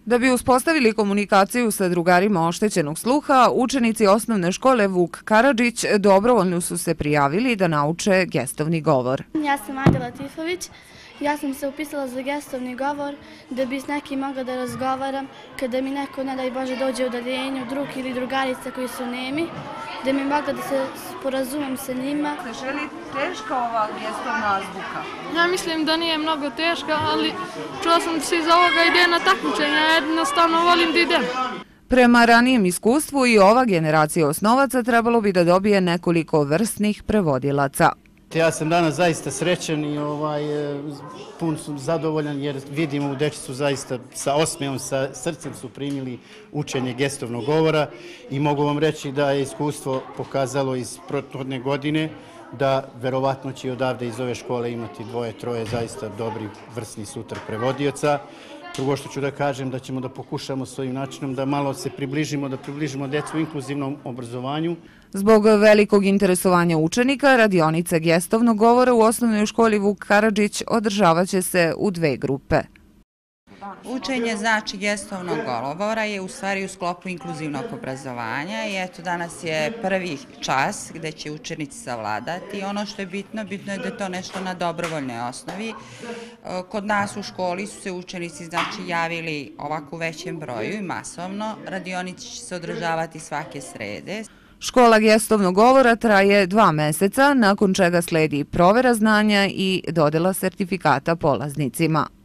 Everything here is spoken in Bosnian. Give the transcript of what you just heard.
Da bi uspostavili komunikaciju sa drugarima oštećenog sluha, učenici osnovne škole Vuk Karadžić dobrovoljno su se prijavili da nauče gestovni govor. Ja sam Ada Latifović. Ja sam se upisala za gestovni govor da bi s nekim mogla da razgovaram kada mi neko, ne daj Bože, dođe u udaljenju, drug ili drugarica koji su nemi, da mi mogla da se sporazumem sa njima. Je li teška ova gestovna azbuka? Ja mislim da nije mnogo teška, ali čula sam da se iz ovoga ide na takmičenja, ja jednostavno volim da idem. Prema ranijem iskustvu i ova generacija osnovaca trebalo bi da dobije nekoliko vrsnih prevodilaca. Ja sam danas zaista srećan i pun sam zadovoljan jer vidimo u deci su zaista sa osmijom, sa srcem su primili učenje gestovnog govora i mogu vam reći da je iskustvo pokazalo iz prethodne godine da verovatno će odavde iz ove škole imati dvoje, troje zaista dobri vrsni sutra prevodioca. Drugo što ću da kažem da ćemo da pokušamo s ovim načinom da malo se približimo decu u inkluzivnom obrazovanju. Zbog velikog interesovanja učenika, radionice gestovnog govora u osnovnoj školi Vuk Karadžić održavaće se u dve grupe. Učenje znači gestovnog govora je u stvari u sklopu inkluzivnog obrazovanja i eto danas je prvi čas gde će učenici savladati. Ono što je bitno je da je to nešto na dobrovoljnoj osnovi. Kod nas u školi su se učenici javili ovako u većem broju i masovno. Radionici će se održavati svake srede. Škola gestovnog govora traje 2 meseca, nakon čega sledi provera znanja i dodela sertifikata polaznicima.